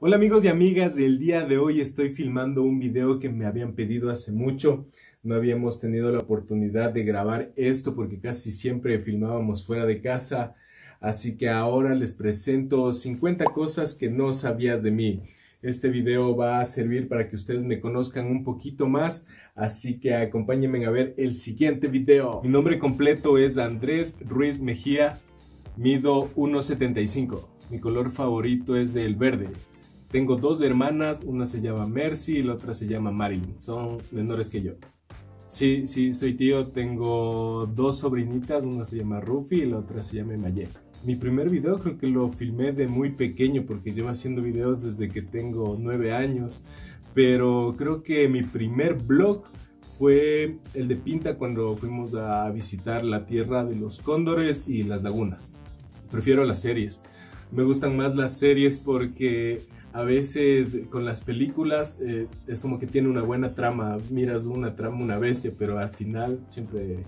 Hola amigos y amigas, el día de hoy estoy filmando un video que me habían pedido hace mucho. No habíamos tenido la oportunidad de grabar esto porque casi siempre filmábamos fuera de casa. Así que ahora les presento 50 cosas que no sabías de mí. Este video va a servir para que ustedes me conozcan un poquito más, así que acompáñenme a ver el siguiente video. Mi nombre completo es Andrés Ruiz Mejía, mido 1,75. Mi color favorito es el verde. Tengo dos hermanas, una se llama Mercy y la otra se llama Marilyn. Son menores que yo. Sí, soy tío. Tengo dos sobrinitas, una se llama Rufi y la otra se llama Mayet. Mi primer video creo que lo filmé de muy pequeño porque llevo haciendo videos desde que tengo 9 años. Pero creo que mi primer vlog fue el de Pinta cuando fuimos a visitar la tierra de los cóndores y las lagunas. Prefiero las series. Me gustan más las series porque a veces con las películas es como que tiene una buena trama, miras una trama, una bestia, pero al final siempre...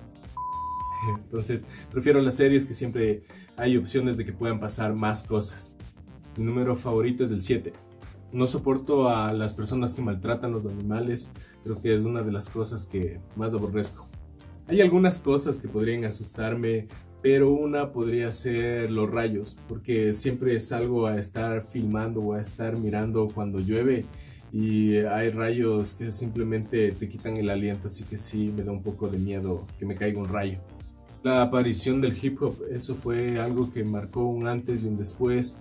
Entonces prefiero las series que siempre hay opciones de que puedan pasar más cosas. Mi número favorito es el 7. No soporto a las personas que maltratan a los animales, creo que es una de las cosas que más aborrezco. Hay algunas cosas que podrían asustarme, pero una podría ser los rayos, porque siempre salgo a estar filmando o a estar mirando cuando llueve y hay rayos que simplemente te quitan el aliento, así que sí me da un poco de miedo que me caiga un rayo. La aparición del hip hop, eso fue algo que marcó un antes y un después,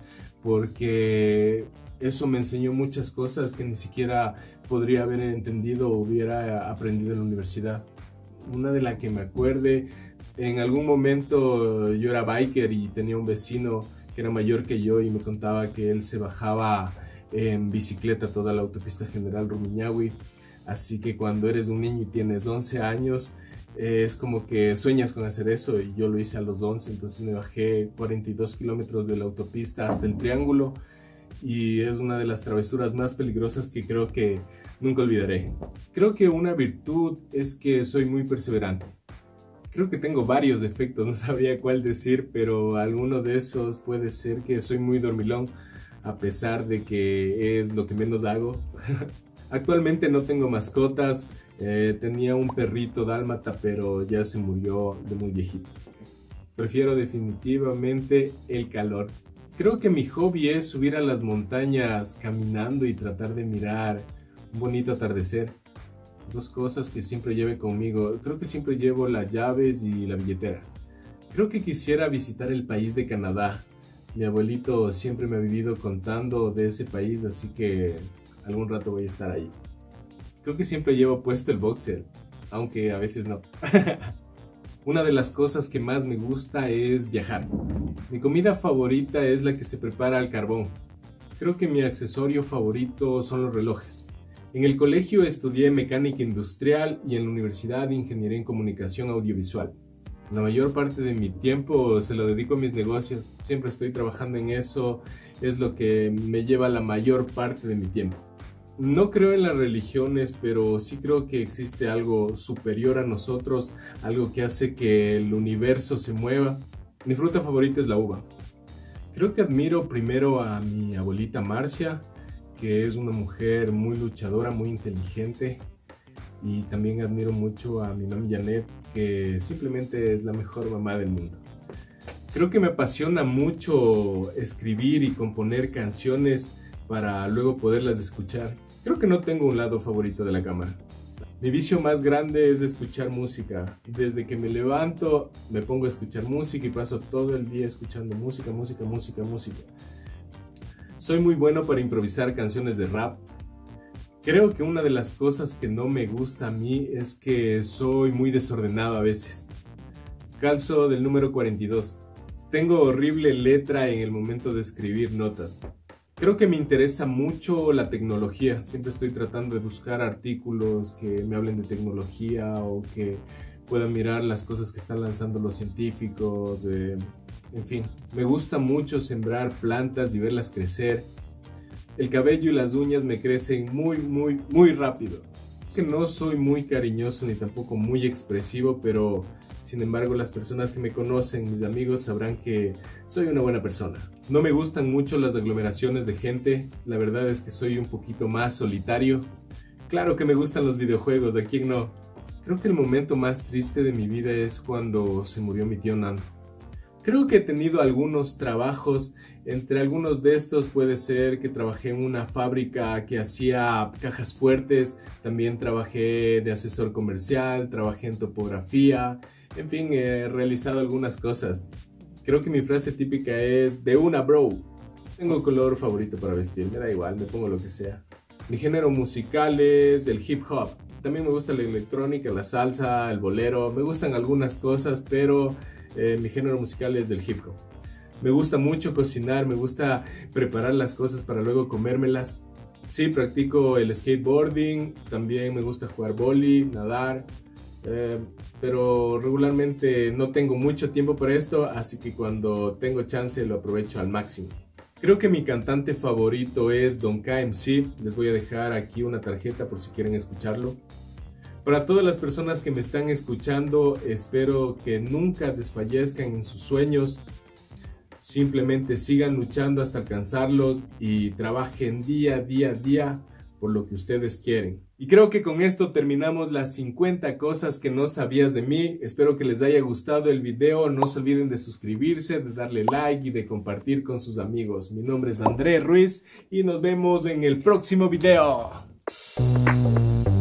porque eso me enseñó muchas cosas que ni siquiera podría haber entendido o hubiera aprendido en la universidad. Una de las que me acuerde, en algún momento yo era biker y tenía un vecino que era mayor que yo y me contaba que él se bajaba en bicicleta toda la autopista General Rumiñahui. Así que cuando eres un niño y tienes 11 años, es como que sueñas con hacer eso, y yo lo hice a los 11, entonces me bajé 42 kilómetros de la autopista hasta el Triángulo y es una de las travesuras más peligrosas que creo que nunca olvidaré. Creo que una virtud es que soy muy perseverante. Creo que tengo varios defectos, no sabría cuál decir, pero alguno de esos puede ser que soy muy dormilón, a pesar de que es lo que menos hago. Actualmente no tengo mascotas, tenía un perrito dálmata, pero ya se murió de muy viejito. Prefiero definitivamente el calor. Creo que mi hobby es subir a las montañas caminando y tratar de mirar un bonito atardecer. Dos cosas que siempre lleve conmigo. Creo que siempre llevo las llaves y la billetera. Creo que quisiera visitar el país de Canadá. Mi abuelito siempre me ha vivido contando de ese país, así que algún rato voy a estar ahí. Creo que siempre llevo puesto el boxer, aunque a veces no. Una de las cosas que más me gusta es viajar. Mi comida favorita es la que se prepara al carbón. Creo que mi accesorio favorito son los relojes. En el colegio estudié mecánica industrial y en la universidad ingeniería en comunicación audiovisual. La mayor parte de mi tiempo se lo dedico a mis negocios. Siempre estoy trabajando en eso, es lo que me lleva la mayor parte de mi tiempo. No creo en las religiones, pero sí creo que existe algo superior a nosotros, algo que hace que el universo se mueva. Mi fruta favorita es la uva. Creo que admiro primero a mi abuelita Marcia, que es una mujer muy luchadora, muy inteligente, y también admiro mucho a mi mami Janet, que simplemente es la mejor mamá del mundo. Creo que me apasiona mucho escribir y componer canciones para luego poderlas escuchar. Creo que no tengo un lado favorito de la cámara. Mi vicio más grande es escuchar música. Desde que me levanto me pongo a escuchar música y paso todo el día escuchando música. Soy muy bueno para improvisar canciones de rap. Creo que una de las cosas que no me gusta a mí es que soy muy desordenado a veces. Calzo del número 42. Tengo horrible letra en el momento de escribir notas. Creo que me interesa mucho la tecnología. Siempre estoy tratando de buscar artículos que me hablen de tecnología o que pueda mirar las cosas que están lanzando los científicos. En fin, me gusta mucho sembrar plantas y verlas crecer. El cabello y las uñas me crecen muy rápido. Que no soy muy cariñoso ni tampoco muy expresivo, pero sin embargo las personas que me conocen, mis amigos, sabrán que soy una buena persona. No me gustan mucho las aglomeraciones de gente, la verdad es que soy un poquito más solitario. Claro que me gustan los videojuegos, ¿a quién no? Creo que el momento más triste de mi vida es cuando se murió mi tío Nando. Creo que he tenido algunos trabajos, entre algunos de estos puede ser que trabajé en una fábrica que hacía cajas fuertes, también trabajé de asesor comercial, trabajé en topografía, en fin, he realizado algunas cosas. Creo que mi frase típica es de una bro. Tengo color favorito para vestir, me da igual, me pongo lo que sea. Mi género musical es el hip hop. También me gusta la electrónica, la salsa, el bolero, me gustan algunas cosas, pero mi género musical es del hip hop. Me gusta mucho cocinar, me gusta preparar las cosas para luego comérmelas. Sí, practico el skateboarding, también me gusta jugar vóley, nadar, pero regularmente no tengo mucho tiempo para esto, así que cuando tengo chance lo aprovecho al máximo. Creo que mi cantante favorito es Don KMC, les voy a dejar aquí una tarjeta por si quieren escucharlo. Para todas las personas que me están escuchando, espero que nunca desfallezcan en sus sueños. Simplemente sigan luchando hasta alcanzarlos y trabajen día a día por lo que ustedes quieren. Y creo que con esto terminamos las 50 cosas que no sabías de mí. Espero que les haya gustado el video. No se olviden de suscribirse, de darle like y de compartir con sus amigos. Mi nombre es André Ruiz y nos vemos en el próximo video.